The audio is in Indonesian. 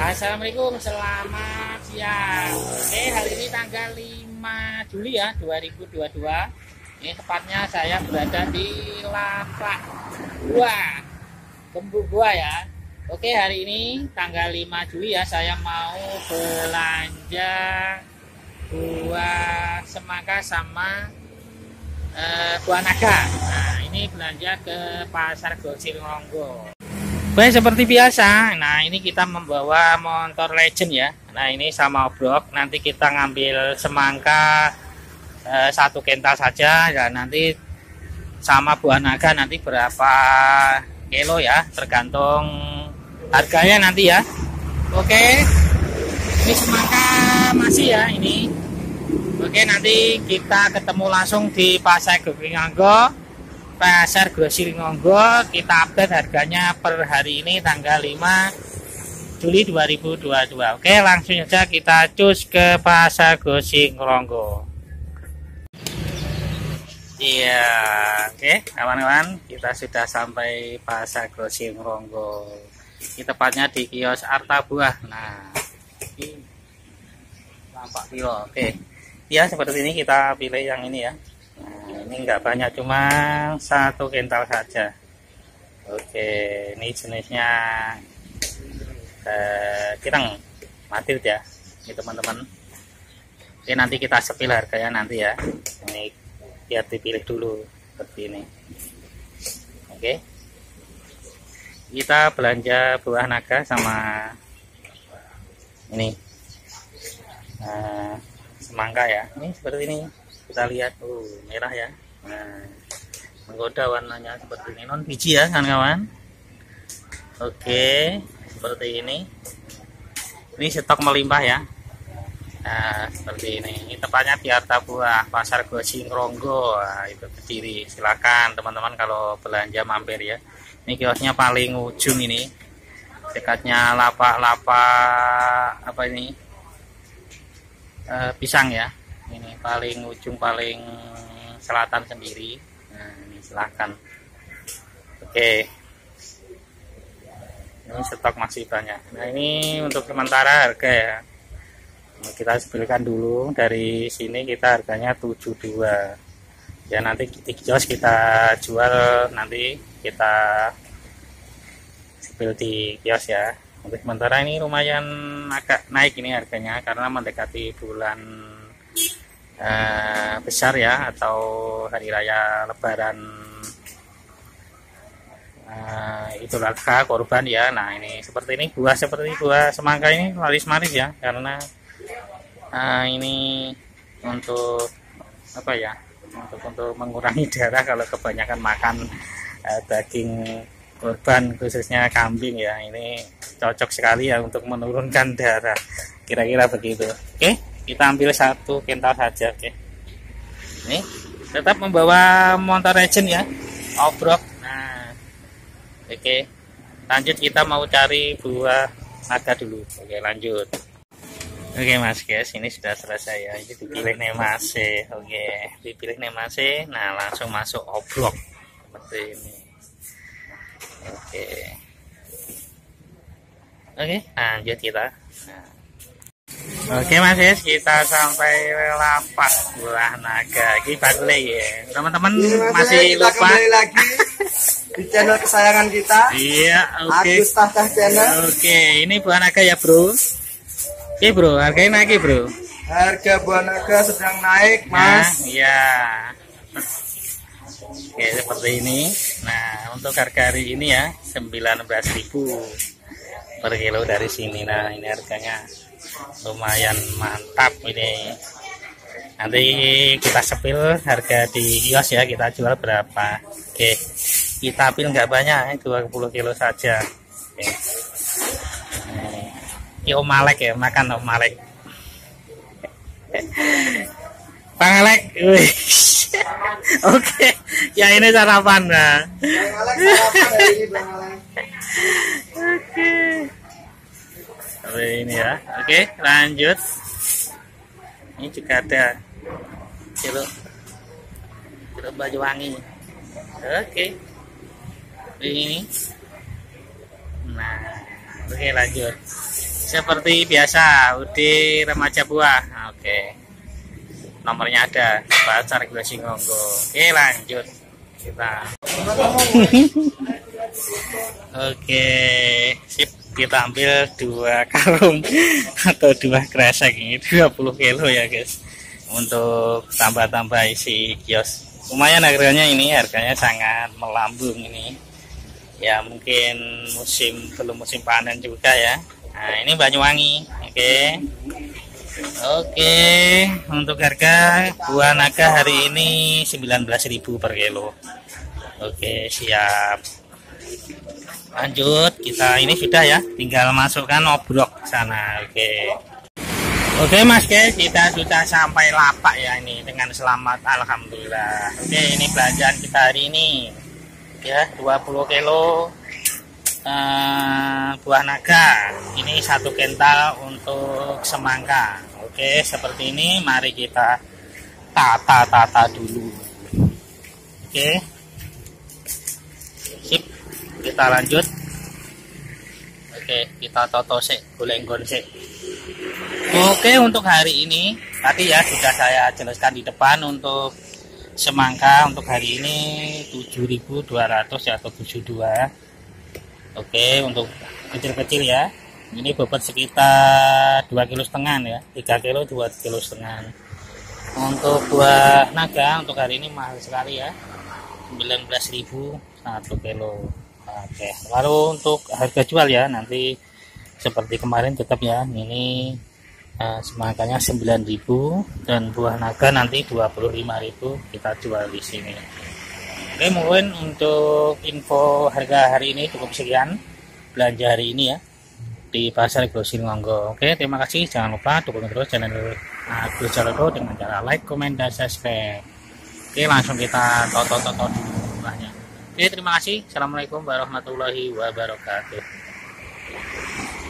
Assalamualaikum, selamat siang. Oke, hari ini tanggal 5 Juli ya 2022. Ini tepatnya saya berada di Lapak Gua, Gembu Gua ya. Oke, hari ini tanggal 5 Juli ya, saya mau belanja buah semangka sama buah naga. Nah, ini belanja ke Pasar Grosir Ronggo. Baik, seperti biasa. Nah, ini kita membawa motor legend ya. Nah, ini sama obrok. Nanti kita ngambil semangka 1 kental saja. Dan nanti sama buah naga nanti berapa kilo ya, tergantung harganya nanti ya. Oke, ini semangka masih ya ini. Oke, nanti kita ketemu langsung di Pasar Grosir Ronggo. Pasar Grosir Ronggo, kita update harganya per hari ini tanggal 5 Juli 2022. Oke, langsung saja kita cus ke Pasar Grosir Ronggo. Iya, oke kawan-kawan, kita sudah sampai Pasar Grosir Ronggo. Ini tepatnya di kios Arta Buah. Nah, ini tampak kilo. Oke, ya seperti ini, kita pilih yang ini ya. Nah, ini enggak banyak, cuma 1 kental saja. Oke, ini jenisnya kirang Madrid ya, ini teman-teman. Oke, nanti kita sepil harganya nanti ya. Ini biar dipilih dulu seperti ini. Oke, kita belanja buah naga sama ini semangka ya. Ini seperti ini. Kita lihat, merah ya. Nah, menggoda warnanya seperti ini, non biji ya kawan-kawan. Oke, seperti ini. Ini stok melimpah ya. Nah, seperti ini. Ini tepatnya di Arta Buah, Pasar Grosir Ronggo. Nah, itu Kediri. Silakan teman-teman kalau belanja mampir ya. Ini kiosnya paling ujung ini. Dekatnya lapak apa ini? Pisang ya. Ini paling ujung, paling selatan sendiri. Nah, ini silahkan. Oke, ini stok masih banyak. Nah, ini untuk sementara harga ya, kita sebutkan dulu. Dari sini kita harganya 72 ya. Nanti di kios kita jual, nanti kita sepil di kios ya. Untuk sementara ini lumayan agak naik ini harganya, karena mendekati bulan besar ya, atau hari raya lebaran Idul Adha, kurban ya. Nah, ini seperti ini, seperti buah semangka ini laris-manis ya, karena ini untuk apa ya, untuk mengurangi darah kalau kebanyakan makan daging kurban, khususnya kambing ya. Ini cocok sekali ya untuk menurunkan darah, kira-kira begitu. Oke, kita ambil 1 kental saja. Oke, ini tetap membawa motor legend ya, obrok. Nah, oke, lanjut, kita mau cari buah naga dulu. Oke, lanjut. Oke mas guys, ini sudah selesai ya. Ini dipilih nemase. Oke, dipilih nemase. Nah, langsung masuk obrok seperti ini. Oke, lanjut kita. Nah, oke mas guys, kita sampai Lapak Buah Naga. Ini baru ya teman-teman, masih lupa kembali lagi di channel kesayangan kita. Iya, oke. Agus Tahta Channel. Oke, ini buah naga ya bro. Oke bro, harganya naik bro. Harga buah naga sedang naik mas. Iya. Oke, seperti ini. Nah, untuk harga hari ini ya 19.000 per kilo dari sini. Nah, ini harganya lumayan mantap ini. Nanti kita sepil harga di kios ya, kita jual berapa. Oke, kita ambil nggak banyak, 20 kilo saja. Oke. Ini Om Malek ya, makan Om Malek. Bang Alek. Oke, ya ini sarapan nah. Bang Alek sarapan hari ini, Bang Alek. Oke. Ini ya. Oke, lanjut. Ini juga ada jeruk Banyuwangi. Oke. Ini. Nah, oke lanjut. seperti biasa Udi remaja buah. Oke, nomornya ada Pasar Grosingonggo. Oke, lanjut kita. Oke, sip, kita ambil 2 karung atau 2 kresek ini 20 kilo ya guys, untuk tambah-tambah isi kios. Lumayan harganya, ini harganya sangat melambung ini ya, mungkin belum musim panen juga ya. Nah, ini Banyuwangi. Oke, untuk harga buah naga hari ini 19.000 per kilo. Oke, siap. Lanjut, kita ini sudah ya, tinggal masukkan obrok sana. Oke Mas, kita sudah sampai lapak ya ini dengan selamat, alhamdulillah. Oke, ini belanjaan kita hari ini ya, 20 kilo buah naga. Ini 1 kental untuk semangka. Oke, seperti ini. Mari kita tata dulu. Oke, sip, kita lanjut. Oke, kita toto sik, goleng-goleng sik. Oke, untuk hari ini tadi ya sudah saya jelaskan di depan. Untuk semangka untuk hari ini 7.200 ya, atau 72. Oke, untuk kecil-kecil ya, ini bobot sekitar 2,5 kg ya, 3 kilo 2,5 kilo. Untuk buah naga untuk hari ini mahal sekali ya, 19.000 1 kilo. Oke, lalu untuk harga jual ya, nanti seperti kemarin tetap ya, ini semangkanya 9.000 dan buah naga nanti 25.000 kita jual di sini. Oke, mungkin untuk info harga hari ini cukup sekian belanja hari ini ya di Pasar Grosingonggo. Oke, terima kasih. Jangan lupa dukung terus channel Agus Jalodo dengan cara like, komen, dan subscribe. Oke, langsung kita toto dulu buahnya. Oke, terima kasih. Assalamualaikum warahmatullahi wabarakatuh.